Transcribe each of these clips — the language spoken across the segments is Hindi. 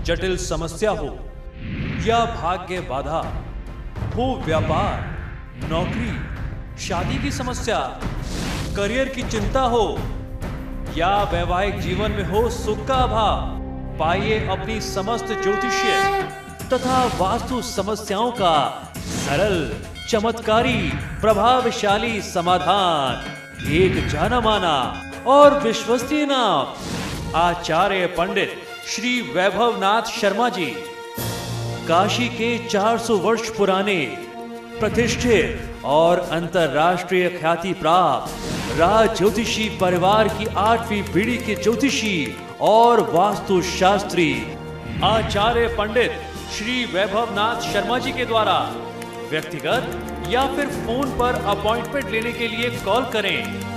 जटिल समस्या हो या भाग्य बाधा हो, व्यापार, नौकरी, शादी की समस्या, करियर की चिंता हो या वैवाहिक जीवन में हो सुख का अभाव, पाइए अपनी समस्त ज्योतिषीय तथा वास्तु समस्याओं का सरल, चमत्कारी, प्रभावशाली समाधान। एक जाना माना और विश्वसनीय नाम, आचार्य पंडित श्री वैभवनाथ शर्मा जी, काशी के 400 वर्ष पुराने प्रतिष्ठित और अंतरराष्ट्रीय ख्याति प्राप्त राज ज्योतिषी परिवार की 8वीं पीढ़ी के ज्योतिषी और वास्तु शास्त्री आचार्य पंडित श्री वैभवनाथ शर्मा जी के द्वारा व्यक्तिगत या फिर फोन पर अपॉइंटमेंट लेने के लिए कॉल करें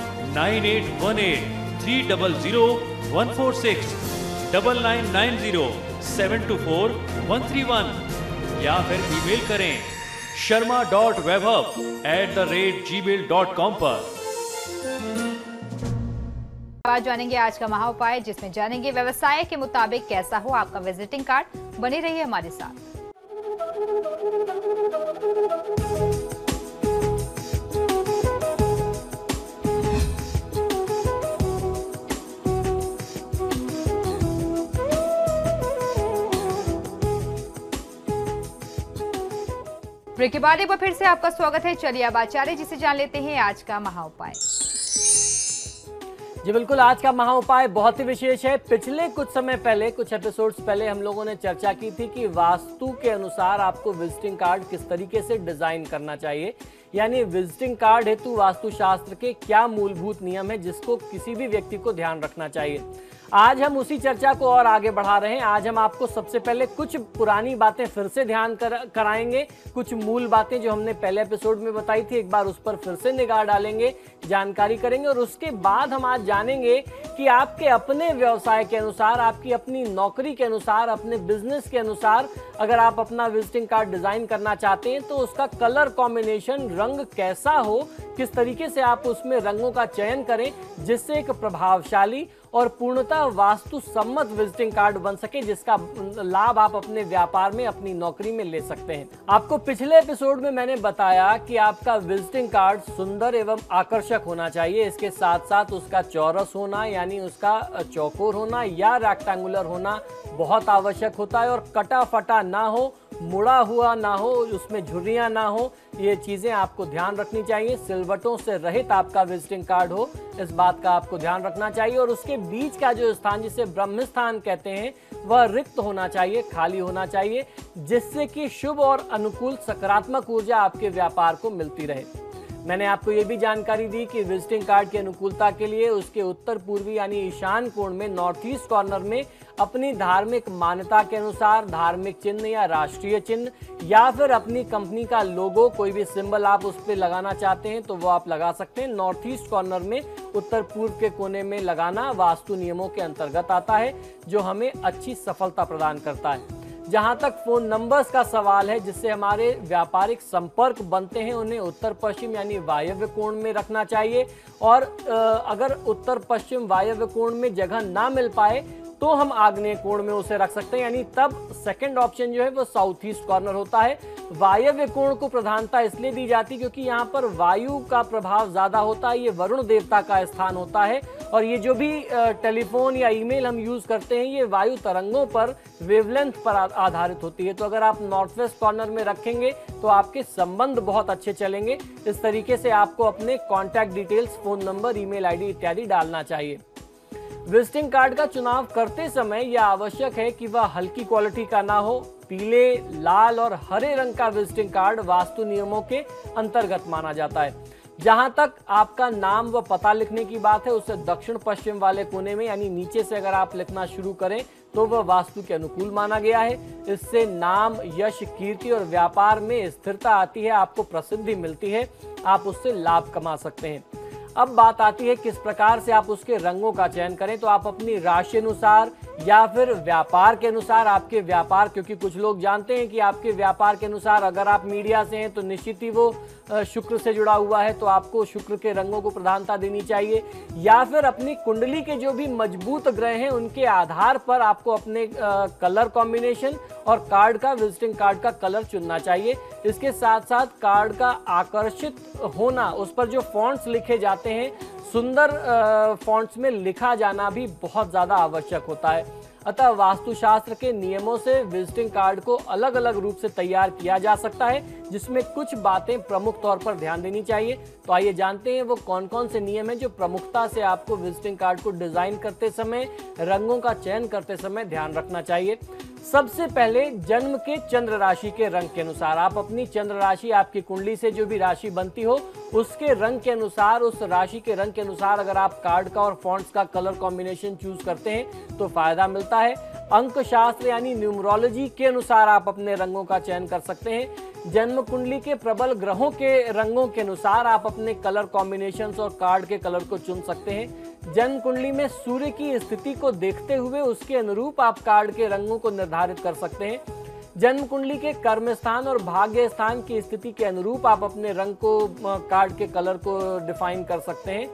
9818300146, 9990724131 या फिर ईमेल करें sharma.vaibhav@gmail.com पर। आज जानेंगे आज का महा उपाय, जिसमें जानेंगे व्यवसाय के मुताबिक कैसा हो आपका विजिटिंग कार्ड। बने रहिए हमारे साथ। ब्रेक के बाद एक बार फिर से आपका स्वागत है। चलिए अब आचार्य जी से जान लेते हैं आज का महा उपाय। जी बिल्कुल, आज का महा उपाय बहुत ही विशेष है। पिछले कुछ समय पहले, कुछ एपिसोड्स पहले हम लोगों ने चर्चा की थी कि वास्तु के अनुसार आपको विजिटिंग कार्ड किस तरीके से डिजाइन करना चाहिए, यानी विजिटिंग कार्ड हेतु वास्तुशास्त्र के क्या मूलभूत नियम है जिसको किसी भी व्यक्ति को ध्यान रखना चाहिए। आज हम उसी चर्चा को और आगे बढ़ा रहे हैं। आज हम आपको सबसे पहले कुछ पुरानी बातें फिर से ध्यान कराएंगे, कुछ मूल बातें जो हमने पहले एपिसोड में बताई थी एक बार उस पर फिर से निगाह डालेंगे, जानकारी करेंगे और उसके बाद हम आज जानेंगे कि आपके अपने व्यवसाय के अनुसार, आपकी अपनी नौकरी के अनुसार, अपने बिजनेस के अनुसार अगर आप अपना विजिटिंग कार्ड डिजाइन करना चाहते हैं तो उसका कलर कॉम्बिनेशन, रंग कैसा हो, किस तरीके से आप उसमें रंगों का चयन करें जिससे एक प्रभावशाली और पूर्णतः वास्तु सम्मत विजिटिंग कार्ड बन सके, जिसका लाभ आप अपने व्यापार में, अपनी नौकरी में ले सकते हैं। आपको पिछले एपिसोड में मैंने बताया कि आपका विजिटिंग कार्ड सुंदर एवं आकर्षक होना चाहिए। इसके साथ साथ उसका चौरस होना, यानी उसका चौकोर होना या रेक्टेंगुलर होना बहुत आवश्यक होता है और कटा फटा ना हो, मुड़ा हुआ ना हो, उसमें झुर्रियां ना हो, ये चीजें आपको ध्यान रखनी चाहिए। सिलवटों से रहित आपका विजिटिंग कार्ड हो, इस बात का आपको ध्यान रखना चाहिए। और उसके बीच का जो स्थान, जिसे ब्रह्म स्थान कहते हैं, वह रिक्त होना चाहिए, खाली होना चाहिए, जिससे कि शुभ और अनुकूल सकारात्मक ऊर्जा आपके व्यापार को मिलती रहे। मैंने आपको ये भी जानकारी दी कि विजिटिंग कार्ड की अनुकूलता के लिए उसके उत्तर पूर्वी यानी ईशान कोण में, नॉर्थ ईस्ट कॉर्नर में अपनी धार्मिक मान्यता के अनुसार धार्मिक चिन्ह या राष्ट्रीय चिन्ह या फिर अपनी कंपनी का लोगो, कोई भी सिंबल आप उस पर लगाना चाहते हैं तो वो आप लगा सकते हैं। नॉर्थ ईस्ट कॉर्नर में उत्तर पूर्व के कोने में लगाना वास्तु नियमों के अंतर्गत आता है, जो हमें अच्छी सफलता प्रदान करता है। जहां तक फोन नंबर्स का सवाल है जिससे हमारे व्यापारिक संपर्क बनते हैं, उन्हें उत्तर पश्चिम यानी वायव्य कोण में रखना चाहिए। और अगर उत्तर पश्चिम वायव्य कोण में जगह ना मिल पाए तो हम आग्नेय कोण में उसे रख सकते हैं, यानी तब सेकंड ऑप्शन जो है वो साउथ ईस्ट कॉर्नर होता है। वायव्य कोण को प्रधानता इसलिए दी जाती है क्योंकि यहाँ पर वायु का प्रभाव ज्यादा होता है, ये वरुण देवता का स्थान होता है और ये जो भी टेलीफोन या ईमेल हम यूज करते हैं ये वायु तरंगों पर, वेवलेंथ पर आधारित होती है। तो अगर आप नॉर्थ वेस्ट कॉर्नर में रखेंगे तो आपके संबंध बहुत अच्छे चलेंगे। इस तरीके से आपको अपने contact details, phone number, email ID इत्यादि डालना चाहिए। विजिटिंग कार्ड का चुनाव करते समय यह आवश्यक है कि वह हल्की क्वालिटी का ना हो। पीले, लाल और हरे रंग का विजिटिंग कार्ड वास्तु नियमों के अंतर्गत माना जाता है। जहां तक आपका नाम व पता लिखने की बात है, उसे दक्षिण पश्चिम वाले कोने में यानी नीचे से अगर आप लिखना शुरू करें तो वह वास्तु के अनुकूल माना गया है। इससे नाम, यश, कीर्ति और व्यापार में स्थिरता आती है, आपको प्रसिद्धि मिलती है, आप उससे लाभ कमा सकते हैं। अब बात आती है किस प्रकार से आप उसके रंगों का चयन करें। तो आप अपनी राशि अनुसार या फिर व्यापार के अनुसार, आपके व्यापार, क्योंकि कुछ लोग जानते हैं कि आपके व्यापार के अनुसार अगर आप मीडिया से हैं तो निश्चित ही वो शुक्र से जुड़ा हुआ है, तो आपको शुक्र के रंगों को प्रधानता देनी चाहिए। या फिर अपनी कुंडली के जो भी मजबूत ग्रह हैं उनके आधार पर आपको अपने कलर कॉम्बिनेशन और कार्ड का, विजिटिंग कार्ड का कलर चुनना चाहिए। इसके साथ साथ कार्ड का आकर्षित होना, उस पर जो फॉन्ट्स लिखे जाते हैं, सुंदर फॉन्ट्स में लिखा जाना भी बहुत ज्यादा आवश्यक होता है। अतः वास्तुशास्त्र के नियमों से विजिटिंग कार्ड को अलग अलग रूप से तैयार किया जा सकता है, जिसमें कुछ बातें प्रमुख तौर पर ध्यान देनी चाहिए। तो आइए जानते हैं वो कौन कौन से नियम हैं जो प्रमुखता से आपको विजिटिंग कार्ड को डिजाइन करते समय, रंगों का चयन करते समय ध्यान रखना चाहिए। सबसे पहले जन्म के चंद्र राशि के रंग के अनुसार आप अपनी चंद्र राशि, आपकी कुंडली से जो भी राशि बनती हो उसके रंग के अनुसार, उस राशि के रंग के अनुसार अगर आप कार्ड का और फॉन्ट्स का कलर कॉम्बिनेशन चूज करते हैं तो फायदा मिलता है। अंक शास्त्र यानी न्यूमरोलॉजी के अनुसार आप अपने रंगों का चयन कर सकते हैं। जन्म कुंडली के प्रबल ग्रहों के रंगों के अनुसार आप अपने कलर कॉम्बिनेशंस और कार्ड के कलर को चुन सकते हैं। जन्म कुंडली में सूर्य की स्थिति को देखते हुए उसके अनुरूप आप कार्ड के रंगों को निर्धारित कर सकते हैं। जन्म कुंडली के कर्म स्थान और भाग्य स्थान की स्थिति के अनुरूप आप अपने रंग को, कार्ड के कलर को डिफाइन कर सकते हैं।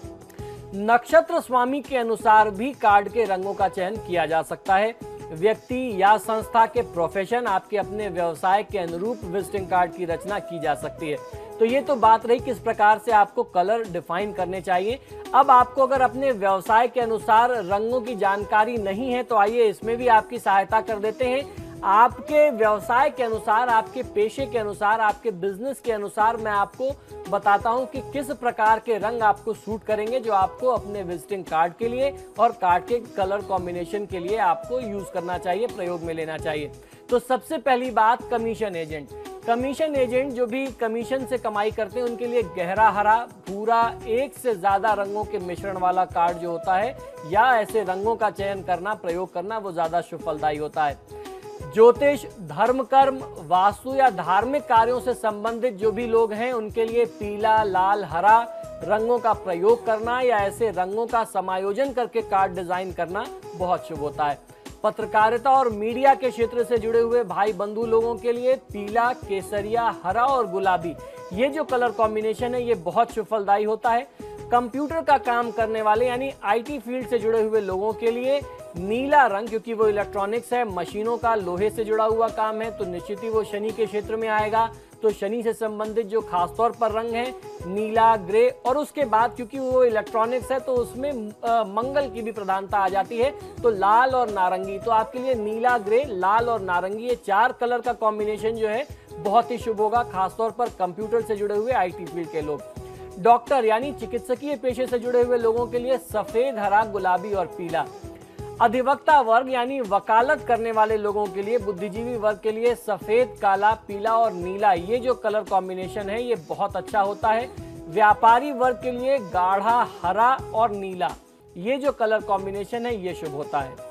नक्षत्र स्वामी के अनुसार भी कार्ड के रंगों का चयन किया जा सकता है। व्यक्ति या संस्था के प्रोफेशन, आपके अपने व्यवसाय के अनुरूप विजिटिंग कार्ड की रचना की जा सकती है। तो ये तो बात रही किस प्रकार से आपको कलर डिफाइन करने चाहिए। अब आपको अगर अपने व्यवसाय के अनुसार रंगों की जानकारी नहीं है तो आइए इसमें भी आपकी सहायता कर देते हैं। आपके व्यवसाय के अनुसार, आपके पेशे के अनुसार, आपके बिजनेस के अनुसार मैं आपको बताता हूं कि किस प्रकार के रंग आपको सूट करेंगे, जो आपको अपने विजिटिंग कार्ड के लिए और कार्ड के कलर कॉम्बिनेशन के लिए आपको यूज करना चाहिए, प्रयोग में लेना चाहिए। तो सबसे पहली बात, कमीशन एजेंट। कमीशन एजेंट जो भी कमीशन से कमाई करते हैं उनके लिए गहरा हरा, भूरा, एक से ज्यादा रंगों के मिश्रण वाला कार्ड जो होता है या ऐसे रंगों का चयन करना, प्रयोग करना, वो ज्यादा शुभ फलदायी होता है। ज्योतिष, धर्म, कर्म, वास्तु या धार्मिक कार्यों से संबंधित जो भी लोग हैं उनके लिए पीला, लाल, हरा रंगों का प्रयोग करना या ऐसे रंगों का समायोजन करके कार्ड डिजाइन करना बहुत शुभ होता है। पत्रकारिता और मीडिया के क्षेत्र से जुड़े हुए भाई बंधु लोगों के लिए पीला, केसरिया, हरा और गुलाबी, ये जो कलर कॉम्बिनेशन है ये बहुत शुभ फलदायी होता है। कंप्यूटर का काम करने वाले यानी आईटी फील्ड से जुड़े हुए लोगों के लिए नीला रंग, क्योंकि वो इलेक्ट्रॉनिक्स है, मशीनों का, लोहे से जुड़ा हुआ काम है, तो निश्चित ही वो शनि के क्षेत्र में आएगा। तो शनि से संबंधित जो खासतौर पर रंग है नीला, ग्रे, और उसके बाद क्योंकि वो इलेक्ट्रॉनिक्स है तो उसमें मंगल की भी प्रधानता आ जाती है, तो लाल और नारंगी। तो आपके लिए नीला, ग्रे, लाल और नारंगी, ये 4 कलर का कॉम्बिनेशन जो है बहुत ही शुभ होगा, खासतौर पर कंप्यूटर से जुड़े हुए आईटी फील्ड के लोग। डॉक्टर यानी चिकित्सकीय पेशे से जुड़े हुए लोगों के लिए सफेद, हरा, गुलाबी और पीला। अधिवक्ता वर्ग यानी वकालत करने वाले लोगों के लिए, बुद्धिजीवी वर्ग के लिए सफेद, काला, पीला और नीला, ये जो कलर कॉम्बिनेशन है ये बहुत अच्छा होता है। व्यापारी वर्ग के लिए गाढ़ा हरा और नीला, ये जो कलर कॉम्बिनेशन है ये शुभ होता है।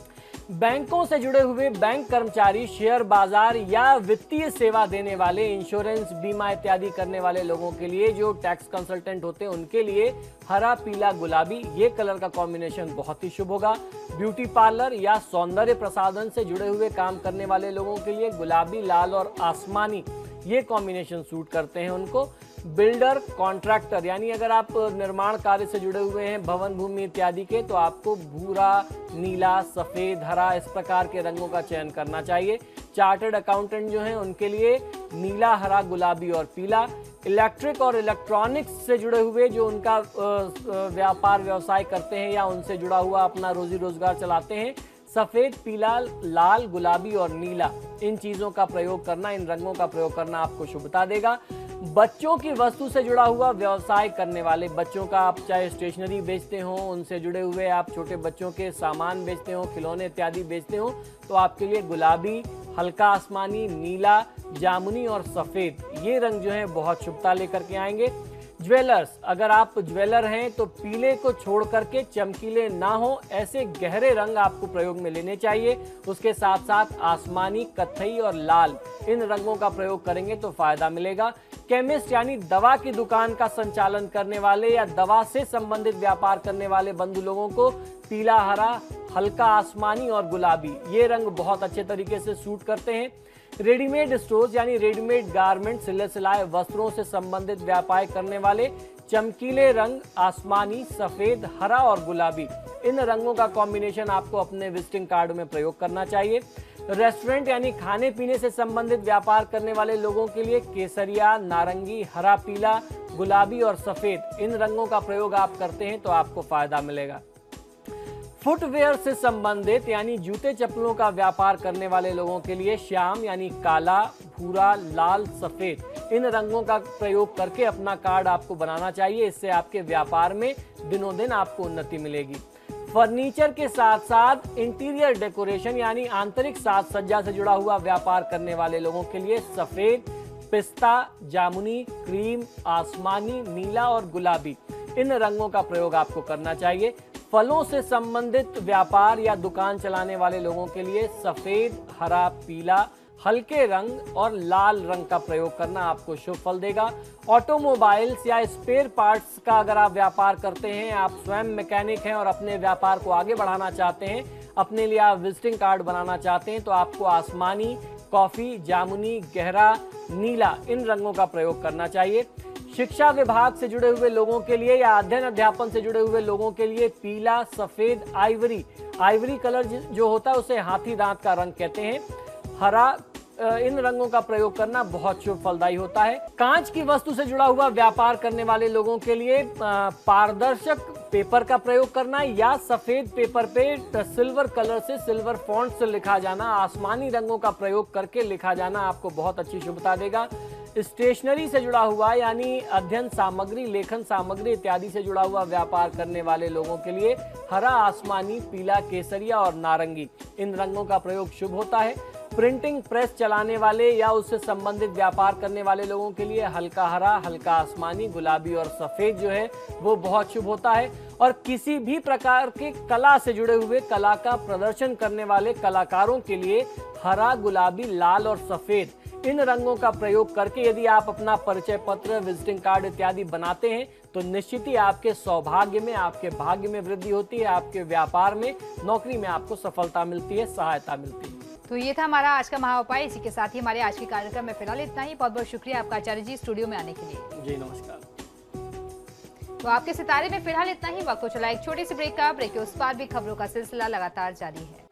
बैंकों से जुड़े हुए बैंक कर्मचारी, शेयर बाजार या वित्तीय सेवा देने वाले, इंश्योरेंस, बीमा इत्यादि करने वाले लोगों के लिए, जो टैक्स कंसल्टेंट होते हैं उनके लिए हरा, पीला, गुलाबी, ये कलर का कॉम्बिनेशन बहुत ही शुभ होगा। ब्यूटी पार्लर या सौंदर्य प्रसाधन से जुड़े हुए काम करने वाले लोगों के लिए गुलाबी, लाल और आसमानी, ये कॉम्बिनेशन सूट करते हैं उनको। बिल्डर, कॉन्ट्रैक्टर यानी अगर आप निर्माण कार्य से जुड़े हुए हैं, भवन, भूमि इत्यादि के, तो आपको भूरा, नीला, सफेद, हरा, इस प्रकार के रंगों का चयन करना चाहिए। चार्टर्ड अकाउंटेंट जो हैं उनके लिए नीला, हरा, गुलाबी और पीला। इलेक्ट्रिक और इलेक्ट्रॉनिक्स से जुड़े हुए जो उनका व्यापार व्यवसाय करते हैं या उनसे जुड़ा हुआ अपना रोजी रोजगार चलाते हैं, सफेद, पीला, लाल, गुलाबी और नीला, इन चीजों का प्रयोग करना, इन रंगों का प्रयोग करना आपको शुभता देगा। बच्चों की वस्तु से जुड़ा हुआ व्यवसाय करने वाले, बच्चों का आप चाहे स्टेशनरी बेचते हो, उनसे जुड़े हुए आप छोटे बच्चों के सामान बेचते हो, खिलौने इत्यादि बेचते हो, तो आपके लिए गुलाबी, हल्का आसमानी, नीला, जामुनी और सफेद, ये रंग जो है बहुत शुभता लेकर के आएंगे। ज्वेलर्स, अगर आप ज्वेलर हैं तो पीले को छोड़ करके चमकीले ना हो ऐसे गहरे रंग आपको प्रयोग में लेने चाहिए। उसके साथ साथ आसमानी, कत्थई और लाल, इन रंगों का प्रयोग करेंगे तो फायदा मिलेगा। केमिस्ट यानी दवा की दुकान का संचालन करने वाले या दवा से संबंधित व्यापार करने वाले बंधु लोगों को पीला, हरा, हल्का आसमानी और गुलाबी ये रंग बहुत अच्छे तरीके से सूट करते हैं। रेडीमेड स्टोर्स यानी रेडीमेड गारमेंट, सिले सिलाए वस्त्रों से संबंधित व्यापार करने वाले चमकीले रंग आसमानी, सफेद, हरा और गुलाबी इन रंगों का कॉम्बिनेशन आपको अपने विजिटिंग कार्ड में प्रयोग करना चाहिए। रेस्टोरेंट यानी खाने पीने से संबंधित व्यापार करने वाले लोगों के लिए केसरिया, नारंगी, हरा, पीला, गुलाबी और सफेद इन रंगों का प्रयोग आप करते हैं तो आपको फायदा मिलेगा। फुटवेयर से संबंधित यानी जूते चप्पलों का व्यापार करने वाले लोगों के लिए श्याम यानी काला, भूरा, लाल, सफेद इन रंगों का प्रयोग करके अपना कार्ड आपको बनाना चाहिए। इससे आपके व्यापार में दिनों दिन आपको उन्नति मिलेगी। फर्नीचर के साथ साथ इंटीरियर डेकोरेशन यानी आंतरिक साज सज्जा से जुड़ा हुआ व्यापार करने वाले लोगों के लिए सफेद, पिस्ता, जामुनी, क्रीम, आसमानी, नीला और गुलाबी इन रंगों का प्रयोग आपको करना चाहिए। फलों से संबंधित व्यापार या दुकान चलाने वाले लोगों के लिए सफेद, हरा, पीला, हल्के रंग और लाल रंग का प्रयोग करना आपको शुभ फल देगा। ऑटोमोबाइल्स या स्पेयर पार्ट्स का अगर आप व्यापार करते हैं, आप स्वयं मैकेनिक हैं और अपने व्यापार को आगे बढ़ाना चाहते हैं, अपने लिए आप विजिटिंग कार्ड बनाना चाहते हैं तो आपको आसमानी, कॉफी, जामुनी, गहरा, नीला इन रंगों का प्रयोग करना चाहिए। शिक्षा विभाग से जुड़े हुए लोगों के लिए या अध्ययन अध्यापन से जुड़े हुए लोगों के लिए पीला, सफेद, आइवरी कलर जो होता है उसे हाथी दांत का रंग कहते हैं, हरा इन रंगों का प्रयोग करना बहुत शुभ फलदायी होता है। कांच की वस्तु से जुड़ा हुआ व्यापार करने वाले लोगों के लिए पारदर्शक पेपर का प्रयोग करना या सफेद पेपर पे सिल्वर कलर से, सिल्वर फॉन्ट से लिखा जाना, आसमानी रंगों का प्रयोग करके लिखा जाना आपको बहुत अच्छी शुभता देगा। स्टेशनरी से जुड़ा हुआ यानी अध्ययन सामग्री, लेखन सामग्री इत्यादि से जुड़ा हुआ व्यापार करने वाले लोगों के लिए हरा, आसमानी, पीला, केसरिया और नारंगी इन रंगों का प्रयोग शुभ होता है। प्रिंटिंग प्रेस चलाने वाले या उससे संबंधित व्यापार करने वाले लोगों के लिए हल्का हरा, हल्का आसमानी, गुलाबी और सफेद जो है वो बहुत शुभ होता है। और किसी भी प्रकार के कला से जुड़े हुए कला का प्रदर्शन करने वाले कलाकारों के लिए हरा, गुलाबी, लाल और सफेद इन रंगों का प्रयोग करके यदि आप अपना परिचय पत्र, विजिटिंग कार्ड इत्यादि बनाते हैं तो निश्चित ही आपके सौभाग्य में, आपके भाग्य में वृद्धि होती है, आपके व्यापार में, नौकरी में आपको सफलता मिलती है, सहायता मिलती है। तो ये था हमारा आज का महाउपाय। इसी के साथ ही हमारे आज के कार्यक्रम में फिलहाल इतना ही। बहुत बहुत शुक्रिया आपका आचार्य जी स्टूडियो में आने के लिए। जी नमस्कार। तो आपके सितारे में फिलहाल इतना ही। वक्त को चला एक छोटी सी ब्रेक का। ब्रेक के उस पार भी खबरों का सिलसिला लगातार जारी है।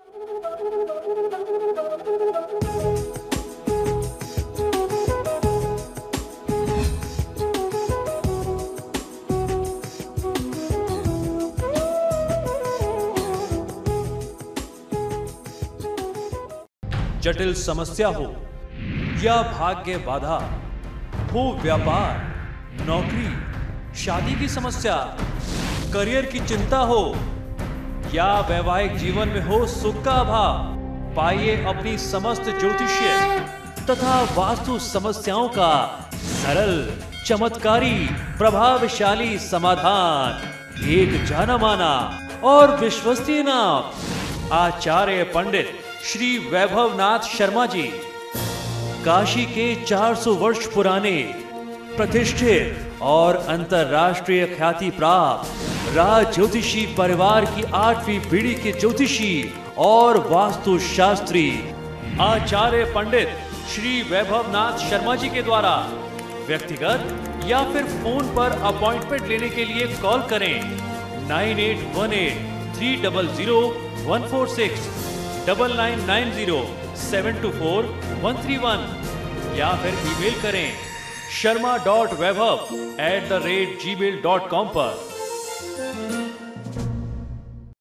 जटिल समस्या हो या भाग्य बाधा हो, व्यापार, नौकरी, शादी की समस्या, करियर की चिंता हो या वैवाहिक जीवन में हो सुख का अभाव, पाइए अपनी समस्त ज्योतिषीय तथा वास्तु समस्याओं का सरल, चमत्कारी, प्रभावशाली समाधान। एक जाना माना और विश्वसनीय नाम आचार्य पंडित श्री वैभवनाथ शर्मा जी, काशी के 400 वर्ष पुराने प्रतिष्ठित और अंतरराष्ट्रीय ख्याति प्राप्त राज ज्योतिषी परिवार की 8वीं पीढ़ी के ज्योतिषी और वास्तु शास्त्री आचार्य पंडित श्री वैभवनाथ शर्मा जी के द्वारा व्यक्तिगत या फिर फोन पर अपॉइंटमेंट लेने के लिए कॉल करें 9818300146, 9990724131 या फिर ईमेल करें sharma.vaibhav@gmail.com पर।